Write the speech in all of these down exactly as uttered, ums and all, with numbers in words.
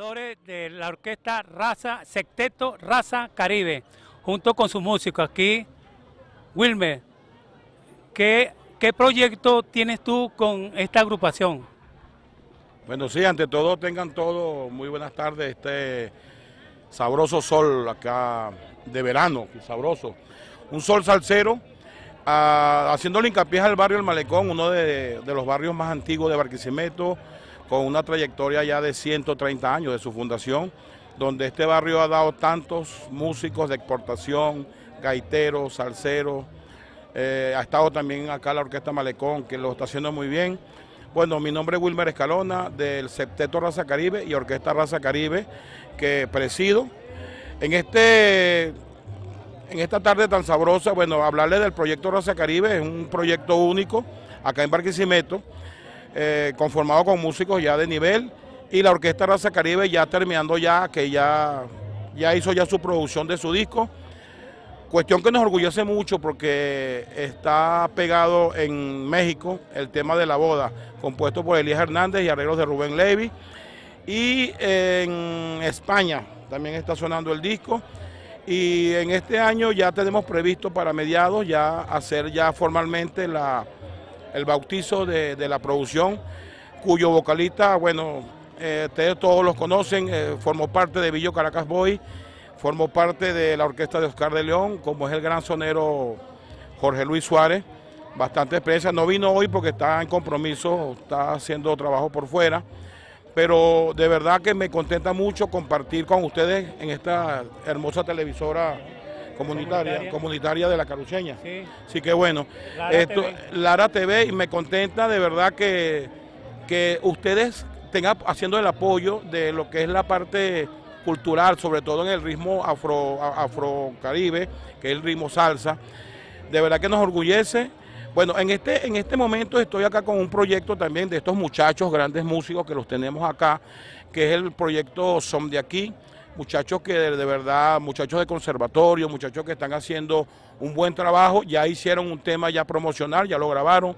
fundadores de la orquesta Raza, Sexteto Raza Caribe, junto con sus músicos aquí. Wilmer, ¿qué, qué proyecto tienes tú con esta agrupación? Bueno, sí, ante todo tengan todos muy buenas tardes, este sabroso sol acá de verano, sabroso. Un sol salsero, ah, haciéndole hincapié al barrio El Malecón, uno de, de los barrios más antiguos de Barquisimeto, con una trayectoria ya de ciento treinta años de su fundación, donde este barrio ha dado tantos músicos de exportación, gaiteros, salseros, eh, ha estado también acá la Orquesta Malecón, que lo está haciendo muy bien. Bueno, mi nombre es Wilmer Escalona, del Sexteto Raza Caribe y Orquesta Raza Caribe, que presido. En, este, en esta tarde tan sabrosa, bueno, hablarle del proyecto Raza Caribe, es un proyecto único acá en Barquisimeto, eh, conformado con músicos ya de nivel, y la Orquesta Raza Caribe ya terminando ya, que ya, ya hizo ya su producción de su disco. Cuestión que nos orgullece mucho porque está pegado en México el tema de la boda, compuesto por Elías Hernández y arreglos de Rubén Levy. Y en España también está sonando el disco. Y en este año ya tenemos previsto para mediados ya hacer ya formalmente la, el bautizo de, de la producción, cuyo vocalista, bueno, eh, ustedes todos los conocen, eh, formó parte de Billo Caracas Boy. Formó parte de la orquesta de Oscar de León, como es el gran sonero Jorge Luis Suárez, bastante experiencia. No vino hoy porque está en compromiso, está haciendo trabajo por fuera, pero de verdad que me contenta mucho compartir con ustedes en esta hermosa televisora comunitaria, comunitaria, comunitaria de La Caruceña. Sí. Así que bueno, Lara, esto, T V. Lara T V, y me contenta de verdad que, que ustedes tengan haciendo el apoyo de lo que es la parte cultural, sobre todo en el ritmo afro, afrocaribe, que es el ritmo salsa. De verdad que nos orgullece. Bueno, en este, en este momento estoy acá con un proyecto también de estos muchachos, grandes músicos que los tenemos acá, que es el proyecto Son de Aquí, muchachos que de, de verdad, muchachos de conservatorio, muchachos que están haciendo un buen trabajo, ya hicieron un tema ya promocional, ya lo grabaron,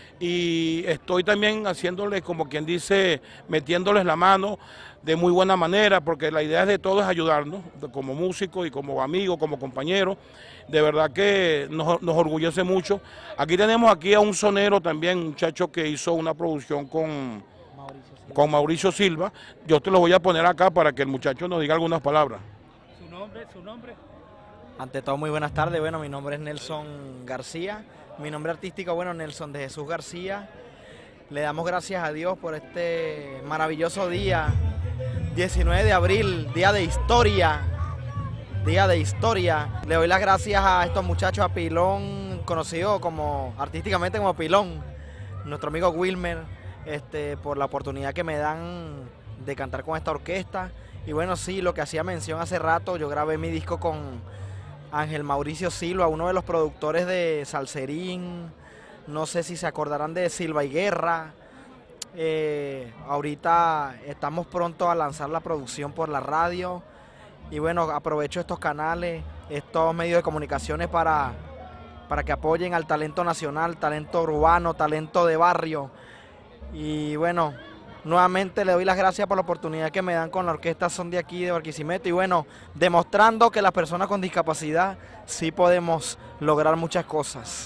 y estoy también haciéndoles, como quien dice, metiéndoles la mano de muy buena manera, porque la idea es de todos ayudarnos, como músicos y como amigos, como compañeros. De verdad que nos, nos orgullece mucho. Aquí tenemos aquí a un sonero también, un muchacho que hizo una producción con Mauricio, con Mauricio Silva. Yo te lo voy a poner acá para que el muchacho nos diga algunas palabras. ¿Su nombre? ¿Su nombre? Ante todo, muy buenas tardes. Bueno, mi nombre es Nelson García. Mi nombre artístico, bueno, Nelson de Jesús García. Le damos gracias a Dios por este maravilloso día, diecinueve de abril, día de historia, día de historia. Le doy las gracias a estos muchachos, a Pilón, conocido como artísticamente como Pilón, nuestro amigo Wilmer, este, por la oportunidad que me dan de cantar con esta orquesta. Y bueno, sí, lo que hacía mención hace rato, yo grabé mi disco con Ángel Mauricio Silva, uno de los productores de Salserín. No sé si se acordarán de Silva y Guerra. Eh, ahorita estamos pronto a lanzar la producción por la radio. Y bueno, aprovecho estos canales, estos medios de comunicaciones para, para que apoyen al talento nacional, talento urbano, talento de barrio. Y bueno, nuevamente le doy las gracias por la oportunidad que me dan con la orquesta Son de Aquí de Barquisimeto. Y bueno, demostrando que las personas con discapacidad sí podemos lograr muchas cosas.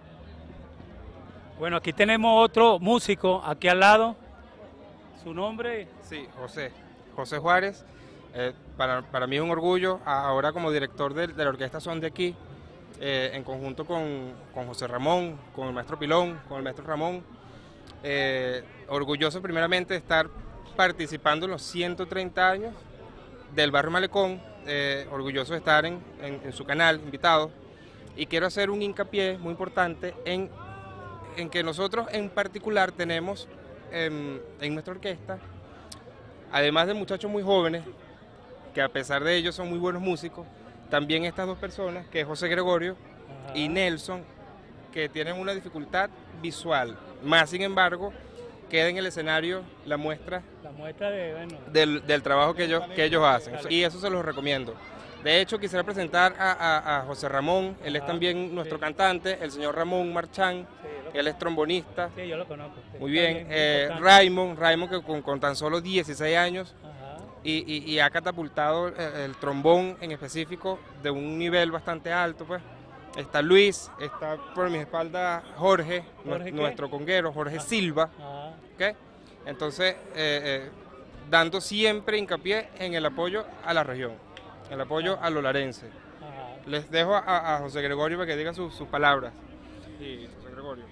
Bueno, aquí tenemos otro músico aquí al lado. ¿Su nombre? Sí, José. José Juárez. Eh, para, para mí es un orgullo, ahora como director de, de la orquesta Son de Aquí, eh, en conjunto con, con José Ramón, con el maestro Pilón, con el maestro Ramón. Eh, orgulloso primeramente de estar participando en los ciento treinta años del barrio Malecón, eh, orgulloso de estar en, en, en su canal, invitado. Y quiero hacer un hincapié muy importante en en que nosotros en particular tenemos eh, en nuestra orquesta, además de muchachos muy jóvenes, que a pesar de ello son muy buenos músicos, también estas dos personas, que es José Gregorio Ajá. y Nelson, que tienen una dificultad visual, más sin embargo, queda en el escenario la muestra, la muestra de, bueno, del, del trabajo que ellos, que ellos hacen, y eso se los recomiendo. De hecho, quisiera presentar a, a, a José Ramón, él es también nuestro sí. cantante, el señor Ramón Marchán, sí, él es trombonista. Sí, yo lo conozco. Sí. Muy bien, eh, Raymond, Raymond que con, con tan solo dieciséis años, Ajá. y, y, y ha catapultado el, el trombón en específico de un nivel bastante alto, pues. Está Luis, está por mi espalda Jorge, ¿Jorge nuestro, nuestro conguero, Jorge ah. Silva, ah. ¿okay? Entonces, eh, eh, dando siempre hincapié en el apoyo a la región, el apoyo ah. a los larenses. Ah. Les dejo a, a José Gregorio para que diga sus, sus palabras. Sí, José Gregorio.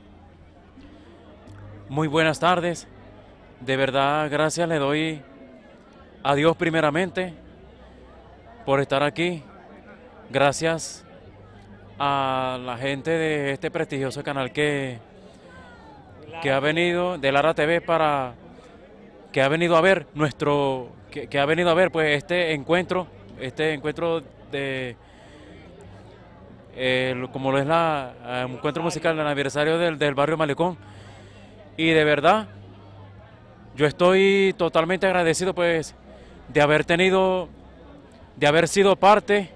Muy buenas tardes, de verdad gracias le doy a Dios primeramente por estar aquí, gracias a la gente de este prestigioso canal que, que ha venido, de Lara T V, para que ha venido a ver nuestro, que, que ha venido a ver pues este encuentro, este encuentro de eh, como lo es la eh, encuentro musical del aniversario del, del barrio Malecón. Y de verdad, yo estoy totalmente agradecido pues de haber tenido, de haber sido parte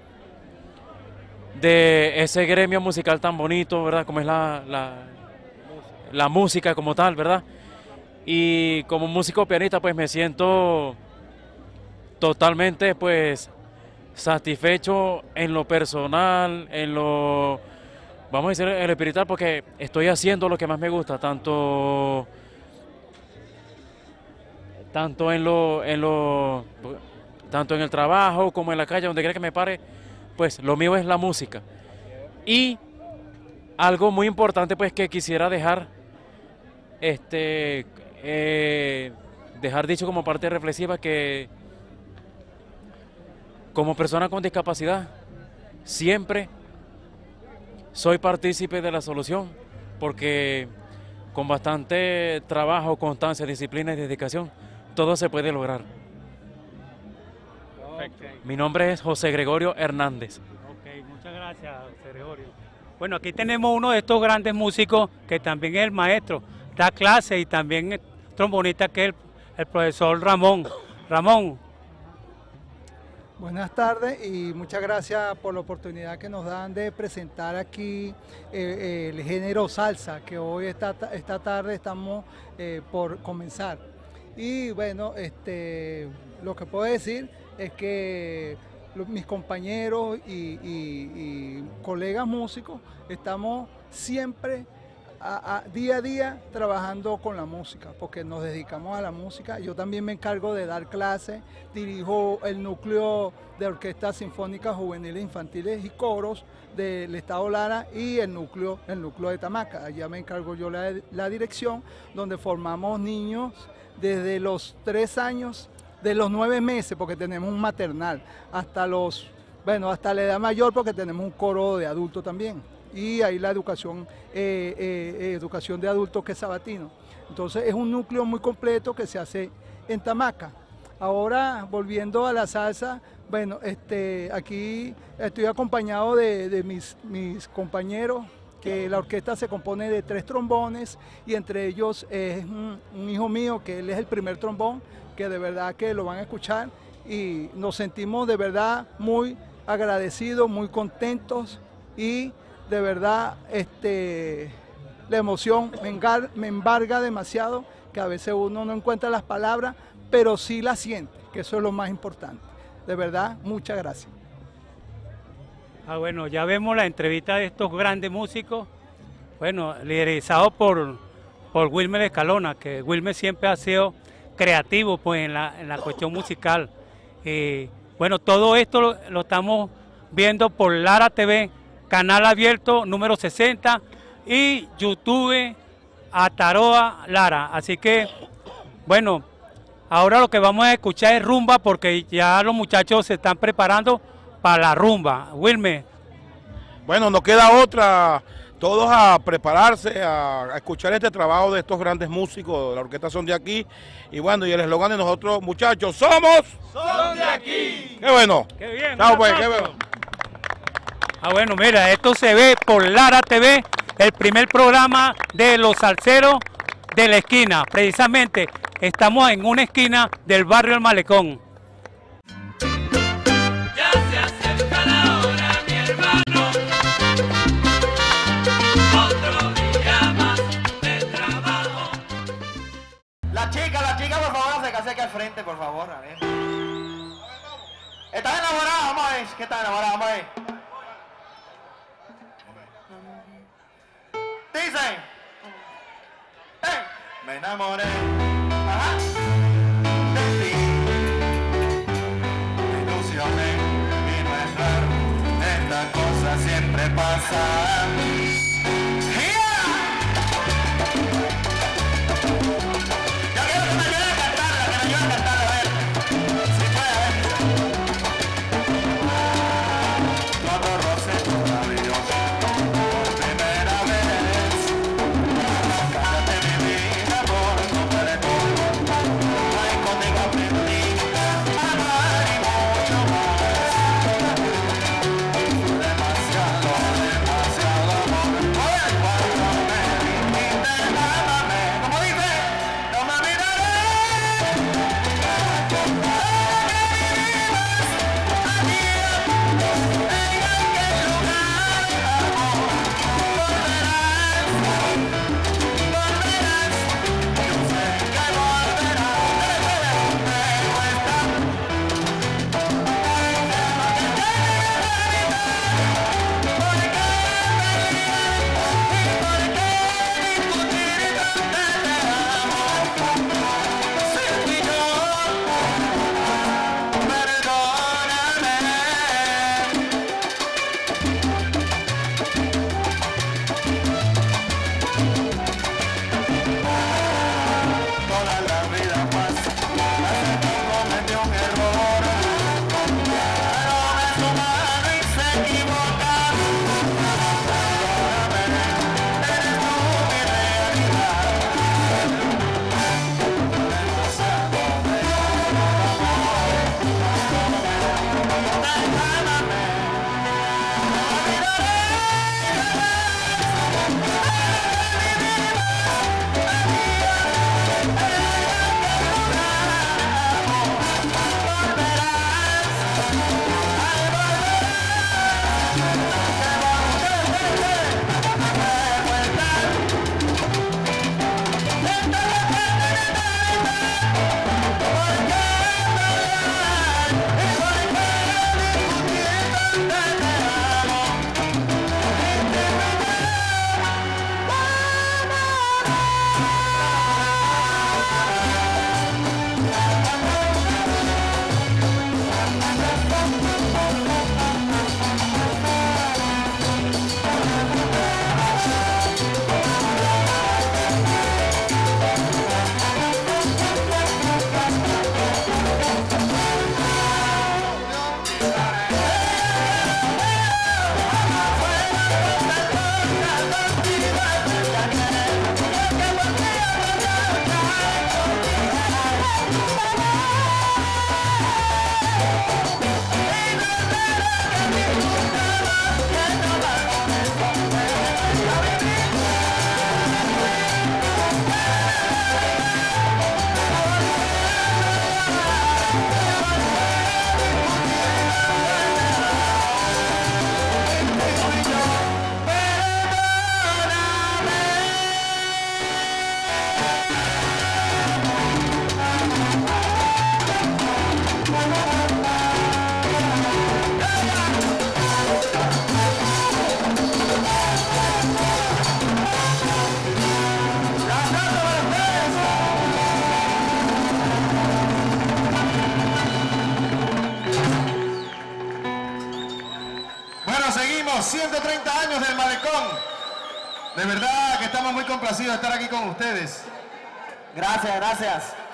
de ese gremio musical tan bonito, ¿verdad? Como es la, la, la música como tal, ¿verdad? Y como músico pianista pues me siento totalmente pues satisfecho en lo personal, en lo, vamos a decir, en lo espiritual, porque estoy haciendo lo que más me gusta, tanto, tanto en lo, en lo, tanto en el trabajo como en la calle, donde quiera que me pare, pues lo mío es la música. Y algo muy importante pues que quisiera dejar, este, eh, dejar dicho como parte reflexiva, que como persona con discapacidad siempre soy partícipe de la solución, porque con bastante trabajo, constancia, disciplina y dedicación, todo se puede lograr. Okay. Mi nombre es José Gregorio Hernández. Ok, muchas gracias, José Gregorio. Bueno, aquí tenemos uno de estos grandes músicos que también es el maestro, da clase, y también es trombonista, que es el, el profesor Ramón. Ramón. Buenas tardes y muchas gracias por la oportunidad que nos dan de presentar aquí eh, el género salsa, que hoy esta, esta tarde estamos eh, por comenzar. Y bueno, este, lo que puedo decir es que los, mis compañeros y, y, y colegas músicos estamos siempre a, a, día a día trabajando con la música, porque nos dedicamos a la música. Yo también me encargo de dar clases, dirijo el núcleo de orquestas sinfónicas juveniles, infantiles y coros del Estado Lara, y el núcleo, el núcleo de Tamaca. Allá me encargo yo la, la dirección, donde formamos niños desde los tres años, de los nueve meses, porque tenemos un maternal, hasta los, bueno, hasta la edad mayor, porque tenemos un coro de adultos también. Y ahí la educación, eh, eh, educación de adultos, que es sabatino. Entonces es un núcleo muy completo que se hace en Tamaca. Ahora, volviendo a la salsa, bueno, este, aquí estoy acompañado de, de mis, mis compañeros, que la orquesta se compone de tres trombones, y entre ellos es un, un hijo mío, que él es el primer trombón, que de verdad que lo van a escuchar, y nos sentimos de verdad muy agradecidos, muy contentos, y de verdad este, la emoción me, engar, me embarga demasiado, que a veces uno no encuentra las palabras, pero sí las siente, que eso es lo más importante. De verdad, muchas gracias. Ah, bueno, ya vemos la entrevista de estos grandes músicos, bueno, liderizados por, por Wilmer Escalona, que Wilmer siempre ha sido creativo pues en la, en la cuestión musical. Eh, bueno, todo esto lo, lo estamos viendo por Lara T V, canal abierto número sesenta, y YouTube Ataroa Lara. Así que, bueno, ahora lo que vamos a escuchar es rumba, porque ya los muchachos se están preparando para la rumba. Wilmer. Bueno, nos queda otra, todos a prepararse, a, a escuchar este trabajo de estos grandes músicos, la orquesta Son de Aquí. Y bueno, y el eslogan de nosotros, muchachos, somos Son de Aquí. ¡Qué bueno! ¡Qué bien! Chao, pues, qué bueno. Ah, bueno, mira, esto se ve por Lara T V, el primer programa de los salseros de la esquina. Precisamente estamos en una esquina del barrio El Malecón. Ya se acerca la hora, mi hermano. Otro día más de trabajo. La chica, la chica, por favor, acércase aquí al frente, por favor, a ver. James, ¿qué tal enamorado? Vamos ahí. Dicen. Hey, me enamoré. Ajá. De ti. Me ilusioné y no es raro. Esta cosa siempre pasa. ciento treinta años del Malecón. De verdad que estamos muy complacidos de estar aquí con ustedes. Gracias, gracias.